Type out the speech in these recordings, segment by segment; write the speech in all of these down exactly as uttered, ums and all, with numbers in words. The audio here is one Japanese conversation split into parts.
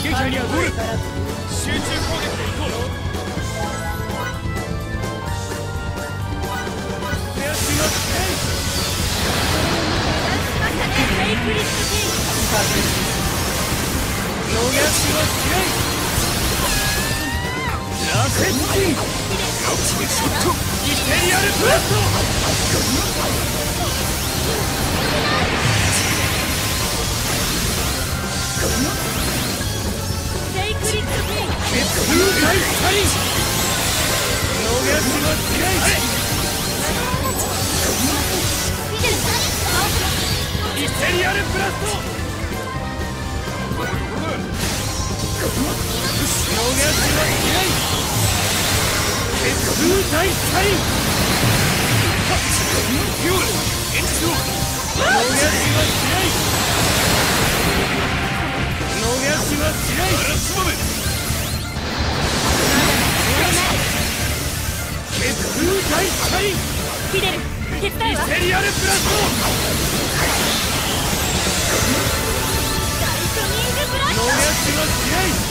撃破にはゴール。集中攻撃でいこう。手足が強い。 メイクリストティ野毛足が強い。ラセッティングアクシデンショットイテリアルブラスト。 メイクリストティ血風大サリン野毛足が強い。イテリアルブラスト。野毛足が強い。血風大サリンヨール演じろ。野毛足が強い。野毛足が強い。あらつまめ血風大サリンフィデル手伝うわ。 イテリアルブラスト。 ライトニングブラスト。 野毛足が強い。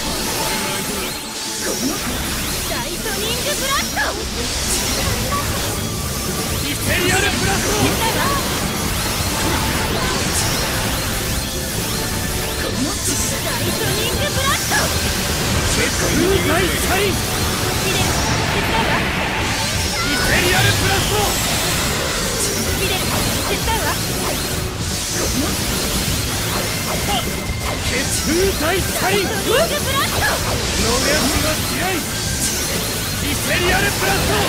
ライトニングブラスト。 イテリアルブラスト。 手伝うわ。ライトニングブラスト。 血風大サリンフィデル手伝うわ。 イテリアルブラスト。 フィデル手伝うわ。 血風大サリンライトニングブラスト。 野毛足が強い。イテリアルブラスト。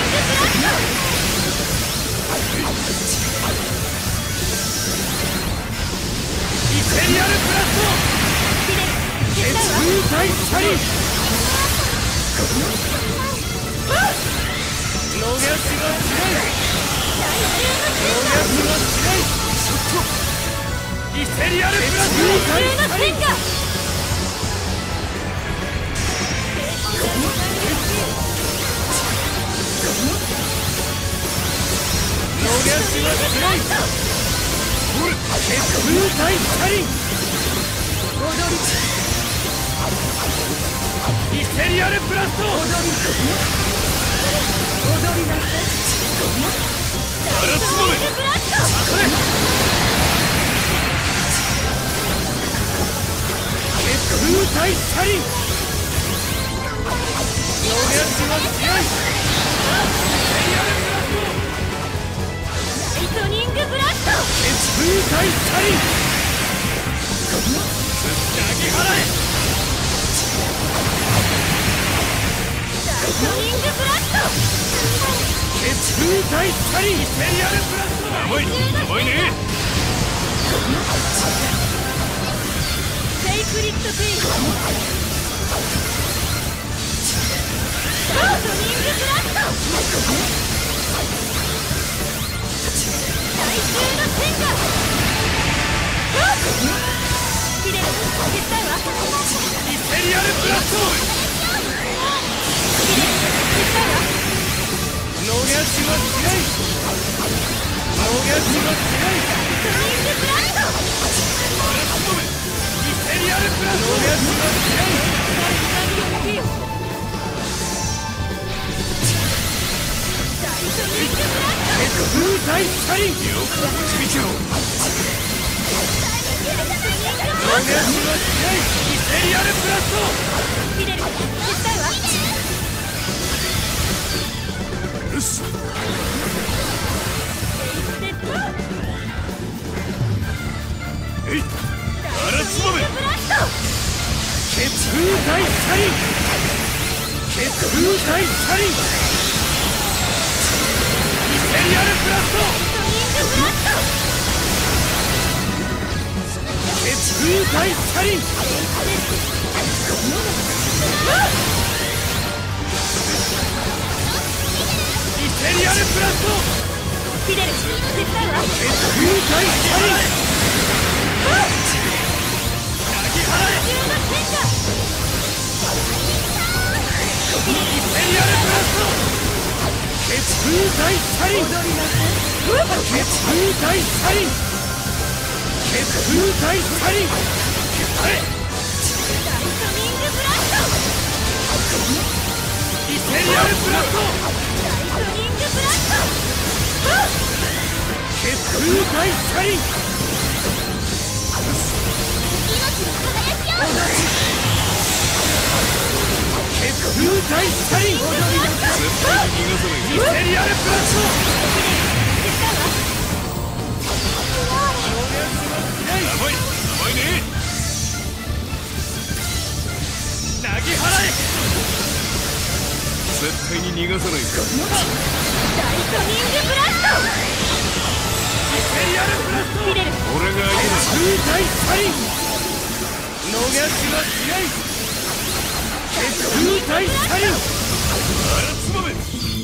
イテリアルブラスト。血風大サリン野毛足が強い。野毛足が強い。ショットイテリアルブラスト。 大サリン野毛足が強い。血風大サリンイテリアルブラスト。あらつまめ血風大サリン野毛足が強い。イテリアルブラスト。 ライトニングブラスト。 血風大サリン投げ払え。 ライトニングブラスト。 血風大サリンイテリアルブラスト。甘い甘いね。 セイクリッドティーライトニングブラスト。大衆の戦果。フィデル手伝うわ。 イテリアルブラスト。 フィデル手伝うわ。 野毛足が強い。野毛足が強い。 ライトニングブラスト。 イテリアルブラスト。野毛足が強い。 ライトニングブラスト。 血風大サリンよく導けろ。野毛足が強い。イテリアルブラスト。 フィデル手伝うわ。 よしえいあらつまめ。 ブラスト。 血風大サリン血風大サリンイテリアルブラスト。 ライトニングブラスト。 血風大サリンイテリアルブラスト。 フィデル手伝うわ。 血風大サリン投げ払え。 大衆の戦果。 イテリアルブラスト。血風大サリン血風大サ血風大サリンあれライミングブラストイセリアルブラストライトニングブラスト血風大車輪命の輝きを血風大車輪イセリアルブラスト甘い甘いね投げ払え絶対に逃がさないかライトニングブラストイセリアルブラスト切れる俺が相手だ血風大車輪逃しはしない血風大車輪あらつまめ逃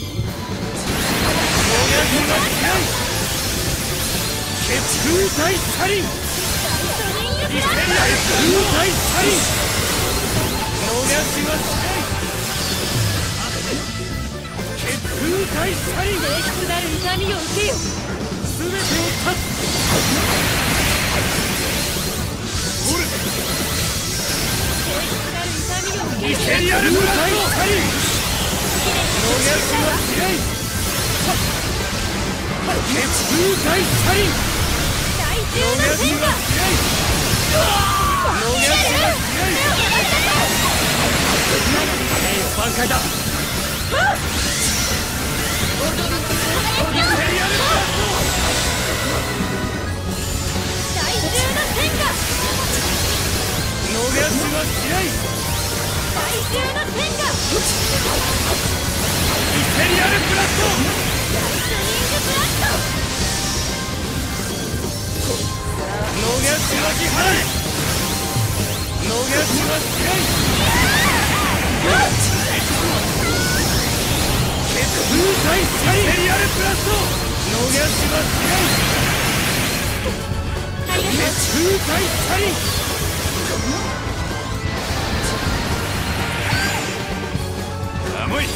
しはしない血風大車輪イセリアルブラスト大車輪逃しはしない血風大車輪冷酷なる痛みを受けよ全てを断つほれ冷酷なる痛みを受けイよセリアルブラスト大車輪逃しはしない血風大車輪大逃獣のし戦果はしない逃しはしない挽回だイセリアルブラス大獣の戦果ト逃しはしない大獣の戦果イセリアルブラストライトニングブラスト逃しはし払え逃しはしない血風大車輪イセリアルブラスト逃しはしないありがとう血風大車輪甘い甘いね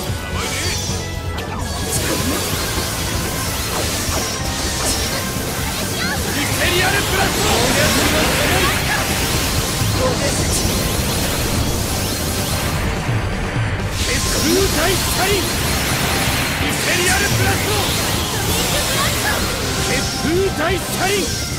イセリアルブラスト逃しはしない血風大車輪イセリアルブラスト血風大車輪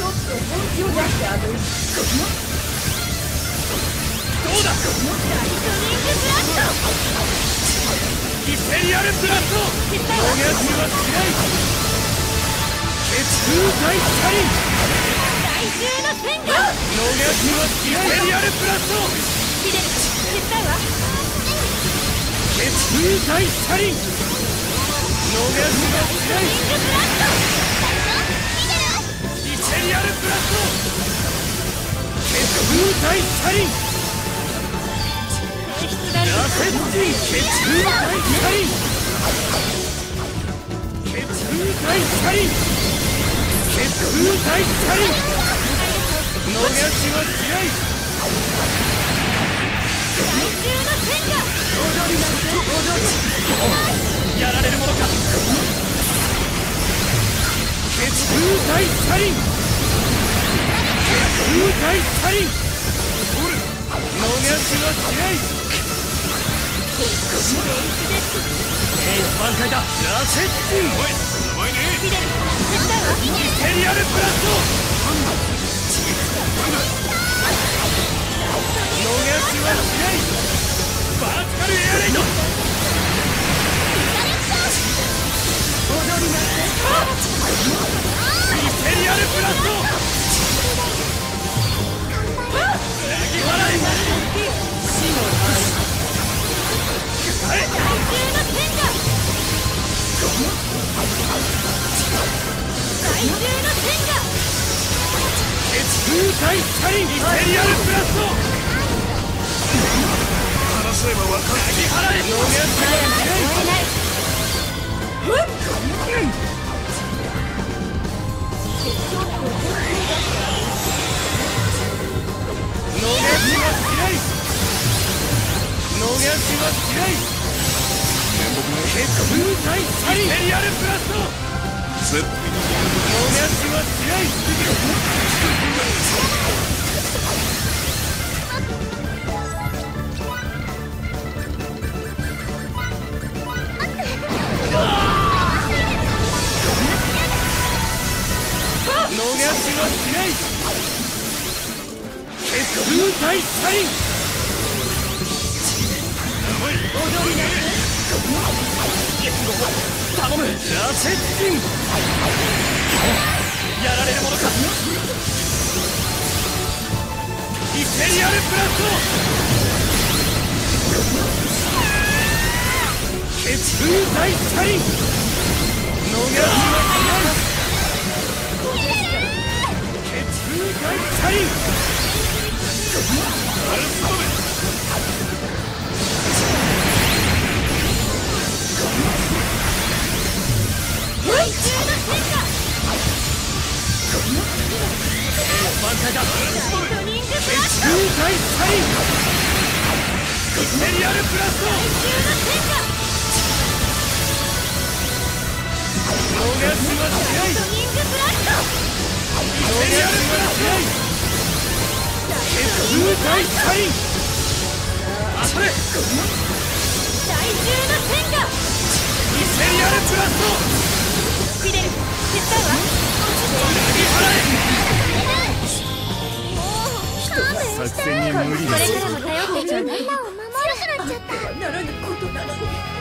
どうだライトニングブラストイセリアルブラスト逃しはしない血風大車輪大獣の戦果逃しはしないイセリアルブラスト切れる手伝うわ血風大車輪逃しはしないライトニングブラストイセリアルブラスト血風大車輪性質なるラセッティ血風大車輪血風大車輪血風大車輪逃しはしない大獣の戦果やられるものか血風大車輪血風大車輪逃しはしないエース挽回だラセッティおいやばいね切れる手伝うわイセリアルブラスト逃しはしないバーティカルエアレイドイセリアルブラストラギ払い死のはい大獣の戦果大獣の戦果血風大車輪イセリアルブラスト話せば分かるラギ払い逃しはしない逃しはしない逃しはしない血風大車輪イセリアルブラスト絶対に逃しはしないやしはしない。血空大サリン。 踊りなさい。 頼む。ラセッチン。やられるものか。イセリアルブラスト。血空大サリン。逃がしはしない。血空大サリン。アルストメ。 大中の戦果。 挽回だ。 ライトニングブラスト。 血空大サリン。イセリアルブラスト。 大中の戦果。 逃がしはしない。 ライトニングブラスト。 イセリアルブラスト。血空大サリン。当たれ。 大中の戦果。 イセリアルブラスト。 フィデル、手伝うわ。 振り払え。 もう作戦に無理だ。 これからも頼ってちょうだい。みんなを守る。強くなっちゃった。ならぬことなのに。